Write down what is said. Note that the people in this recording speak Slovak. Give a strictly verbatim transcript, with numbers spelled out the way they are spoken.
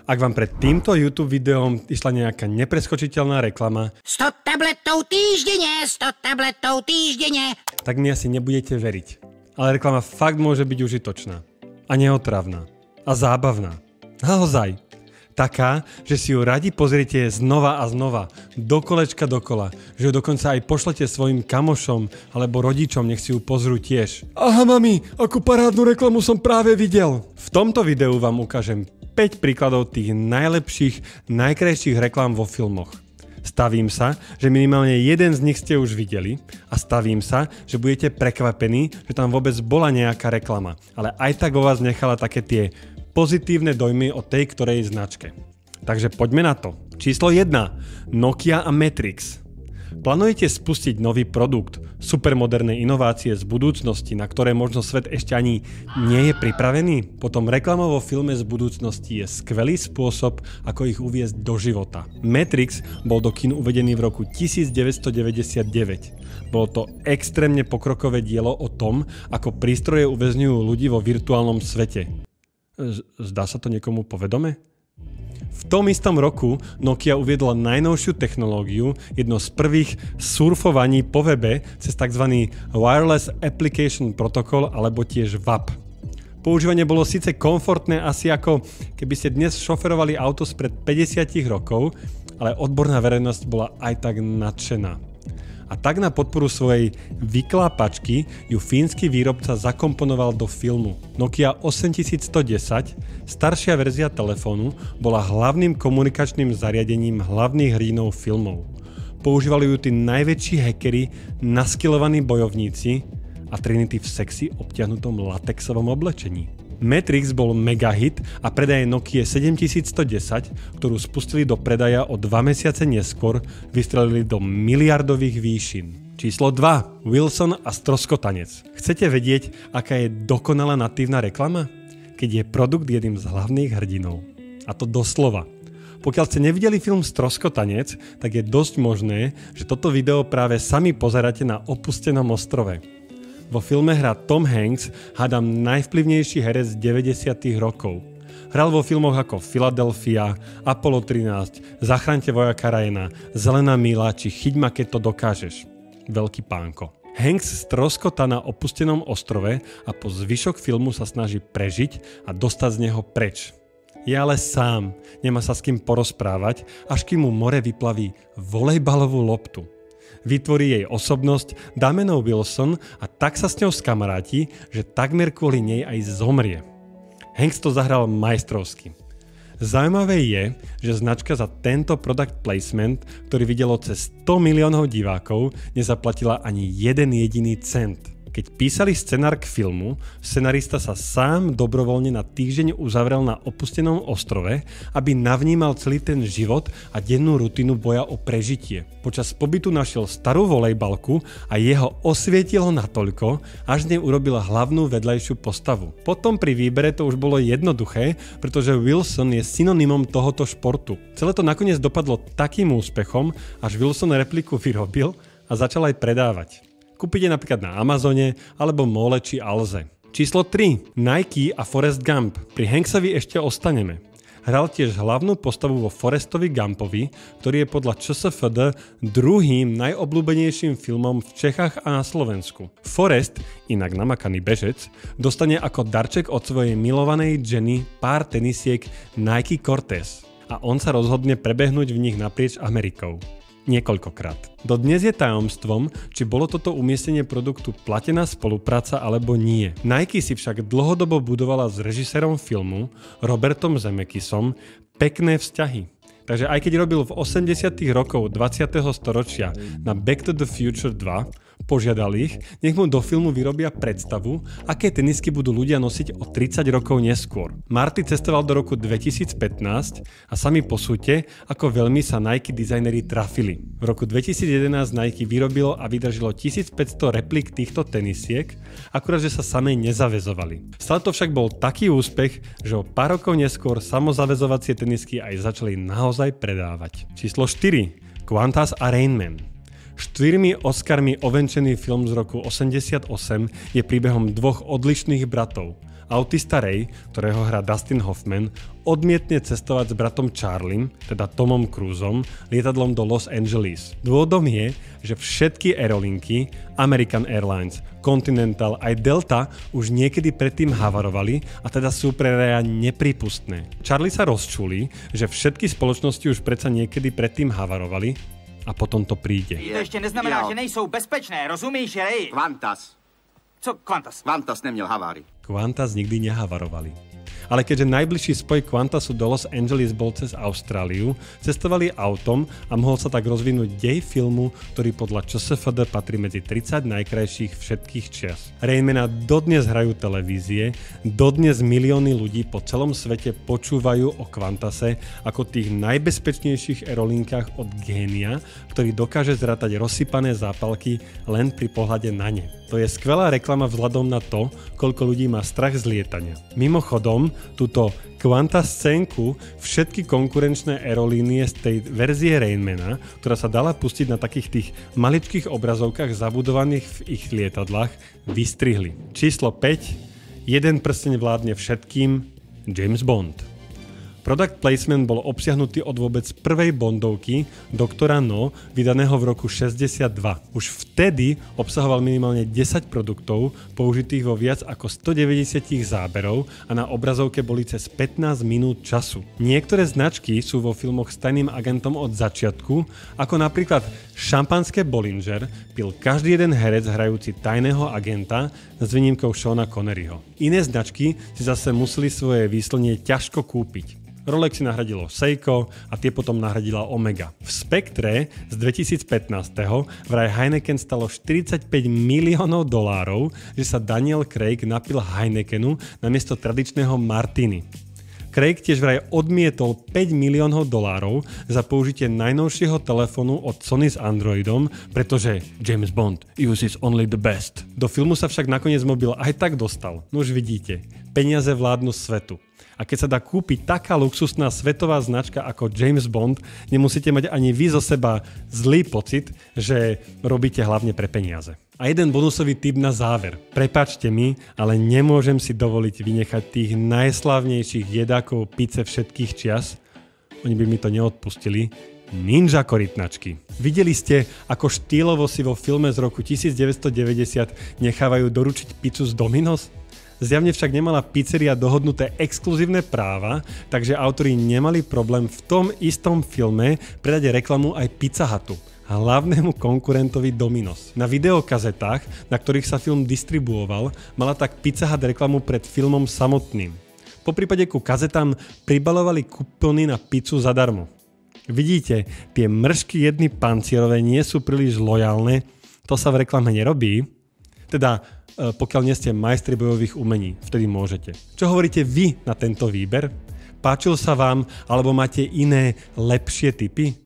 Ak vám pred týmto YouTube videom išla nejaká nepreskočiteľná reklama sto tabletov týždenne, sto tabletov týždenne, tak mi asi nebudete veriť. Ale reklama fakt môže byť užitočná. A neotravná. A zábavná. Naozaj. Taká, že si ju radi pozriete znova a znova. Do kolečka dokola. Že ju dokonca aj pošlete svojim kamošom alebo rodičom, nech si ju pozrú tiež. Aha mami, akú parádnu reklamu som práve videl. V tomto videu vám ukážem päť príkladov tých najlepších, najkrajších reklám vo filmoch. Stavím sa, že minimálne jeden z nich ste už videli a stavím sa, že budete prekvapení, že tam vôbec bola nejaká reklama, ale aj tak vo vás nechala také tie pozitívne dojmy o tej ktorej značke. Takže poďme na to. Číslo jedna. Nokia a Matrix. Plánujete spustiť nový produkt, supermoderné inovácie z budúcnosti, na ktoré možno svet ešte ani nie je pripravený? Potom reklama vo filme z budúcnosti je skvelý spôsob, ako ich uviesť do života. Matrix bol do kín uvedený v roku devätnásťstodeväťdesiatdeväť. Bolo to extrémne pokrokové dielo o tom, ako prístroje uväzňujú ľudí vo virtuálnom svete. Zdá sa to niekomu povedome? V tom istom roku Nokia uviedla najnovšiu technológiu, jedno z prvých surfovaní po webe cez tzv. Wireless Application Protocol alebo tiež V A P. Používanie bolo síce komfortné asi ako keby ste dnes šoferovali auto spred päťdesiat rokov, ale odborná verejnosť bola aj tak nadšená. A tak na podporu svojej vyklápačky ju fínsky výrobca zakomponoval do filmu. Nokia osemtisícsto desať, staršia verzia telefónu, bola hlavným komunikačným zariadením hlavných hrdinov filmov. Používali ju tí najväčší hackeri, naskilovaní bojovníci a Trinity v sexy obťahnutom latexovom oblečení. Matrix bol megahit a predaje Nokia sedemtisícsto desať, ktorú spustili do predaja o dva mesiace neskôr, vystrelili do miliardových výšin. Číslo dva. Wilson a stroskotanec. Chcete vedieť, aká je dokonalá natívna reklama? Keď je produkt jedným z hlavných hrdinov. A to doslova. Pokiaľ ste nevideli film Stroskotanec, tak je dosť možné, že toto video práve sami pozeráte na opustenom ostrove. Vo filme hrá Tom Hanks, hádam najvplyvnejší herec deväťdesiatych rokov. Hral vo filmoch ako Philadelphia, Apollo trinásť, Zachraňte vojaka Ryana, Zelená míľa či Chyť ma, keď to dokážeš. Veľký pánko. Hanks stroskotá na opustenom ostrove a po zvyšok filmu sa snaží prežiť a dostať z neho preč. Je ale sám, nemá sa s kým porozprávať, až kým mu more vyplaví volejbalovú loptu. Vytvorí jej osobnosť, dá meno Wilson a tak sa s ňou skamaráti, že takmer kvôli nej aj zomrie. Hanks to zahral majstrovsky. Zaujímavé je, že značka za tento product placement, ktorý videlo cez sto miliónov divákov, nezaplatila ani jeden jediný cent. Keď písali scenár k filmu, scenarista sa sám dobrovoľne na týždeň uzavrel na opustenom ostrove, aby navnímal celý ten život a dennú rutinu boja o prežitie. Počas pobytu našiel starú volejbalku a jeho osvietilo natoľko, až z nej urobil hlavnú vedľajšiu postavu. Potom pri výbere to už bolo jednoduché, pretože Wilson je synonymom tohoto športu. Celé to nakoniec dopadlo takým úspechom, až Wilson repliku vyrobil a začal aj predávať. Kúpite napríklad na Amazone alebo Mole či Alze. Číslo tri. Nike a Forrest Gump. Pri Hanksovi ešte ostaneme. Hral tiež hlavnú postavu vo Forrestovi Gumpovi, ktorý je podľa ČSFD druhým najobľúbenejším filmom v Čechách a na Slovensku. Forrest, inak namakaný bežec, dostane ako darček od svojej milovanej Jenny pár tenisiek Nike Cortez a on sa rozhodne prebehnúť v nich naprieč Amerikou. Niekoľkokrát. Dodnes je tajomstvom, či bolo toto umiestnenie produktu platená spolupráca alebo nie. Nike si však dlhodobo budovala s režisérom filmu, Robertom Zemekisom, pekné vzťahy. Takže aj keď robil v osemdesiatych rokoch dvadsiateho storočia na Back to the Future dva, požiadal ich, nech mu do filmu vyrobia predstavu, aké tenisky budú ľudia nosiť o tridsať rokov neskôr. Marty cestoval do roku dvetisícpätnásť a sami posúďte, ako veľmi sa Nike dizajneri trafili. V roku dvetisícjedenásť Nike vyrobilo a vydržilo tisícpäťsto replik týchto tenisiek, akurát že sa samej nezaväzovali. Stále to však bol taký úspech, že o pár rokov neskôr samozaväzovacie tenisky aj začali naozaj predávať. Číslo štyri. Qantas a Rain Man. Štyrmi Oscarmi ovenčený film z roku osemdesiatosem je príbehom dvoch odlišných bratov. Autista Ray, ktorého hrá Dustin Hoffman, odmietne cestovať s bratom Charliem, teda Tomom Cruisom, lietadlom do Los Angeles. Dôvodom je, že všetky aerolinky, American Airlines, Continental aj Delta už niekedy predtým havarovali a teda sú pre Raya neprípustné. Charlie sa rozčulí, že všetky spoločnosti už predsa niekedy predtým havarovali a potom to príde. To ještě neznamená, jo. že nejsou bezpečné, rozumíš, Ray? Qantas. Co Qantas? Qantas neměl havárii. Qantas nikdy nehavarovali. Ale keďže najbližší spoj Qantasu do Los Angeles bol cez Austráliu, cestovali autom a mohol sa tak rozvinúť dej filmu, ktorý podľa ČSFD patrí medzi tridsať najkrajších všetkých čias. Raymana dodnes hrajú televízie, dodnes milióny ľudí po celom svete počúvajú o Qantase ako tých najbezpečnejších aerolinkách od génia, ktorý dokáže zrátať rozsypané zápalky len pri pohľade na ne. To je skvelá reklama vzhľadom na to, koľko ľudí má strach z lietania. Mimochodom, túto Qantas scénku všetky konkurenčné aerolínie z tej verzie Rainmana, ktorá sa dala pustiť na takých tých maličkých obrazovkách zabudovaných v ich lietadlách, vystrihli. Číslo päť. Jeden prsteň vládne všetkým. James Bond. Product placement bol obsiahnutý od vôbec prvej Bondovky Doktora No, vydaného v roku šesťdesiatdva. Už vtedy obsahoval minimálne desať produktov, použitých vo viac ako stodeväťdesiat záberov a na obrazovke boli cez pätnásť minút času. Niektoré značky sú vo filmoch s tajným agentom od začiatku, ako napríklad šampanské Bollinger pil každý jeden herec hrajúci tajného agenta s výnimkou Seana Conneryho. Iné značky si zase museli svoje výslnie ťažko kúpiť. Rolex si nahradilo Seiko a tie potom nahradila Omega. V Spektre z dvetisícpätnásť vraj Heineken stalo štyridsaťpäť miliónov dolárov, že sa Daniel Craig napil Heinekenu namiesto tradičného Martini. Craig tiež vraj odmietol päť miliónov dolárov za použitie najnovšieho telefónu od Sony s Androidom, pretože James Bond uses only the best. Do filmu sa však nakoniec mobil aj tak dostal. No už vidíte, peniaze vládnu svetu. A keď sa dá kúpiť taká luxusná svetová značka ako James Bond, nemusíte mať ani vy zo seba zlý pocit, že robíte hlavne pre peniaze. A jeden bonusový tip na záver. Prepáčte mi, ale nemôžem si dovoliť vynechať tých najslávnejších jedákov pizze všetkých čias. Oni by mi to neodpustili. Ninja korytnačky. Videli ste, ako štýlovo si vo filme z roku devätnásťstodeväťdesiat nechávajú doručiť pizzu z Domino's? Zjavne však nemala pizzeria dohodnuté exkluzívne práva, takže autori nemali problém v tom istom filme predať reklamu aj Pizza Hutu, hlavnému konkurentovi Domino's. Na videokazetách, na ktorých sa film distribuoval, mala tak Pizza Hut reklamu pred filmom samotným. Poprípade ku kazetám pribalovali kupóny na pizzu zadarmo. Vidíte, tie mršky jedny pancierové nie sú príliš lojálne, to sa v reklame nerobí. Teda, pokiaľ nie ste majstri bojových umení, vtedy môžete. Čo hovoríte vy na tento výber? Páčil sa vám, alebo máte iné, lepšie tipy?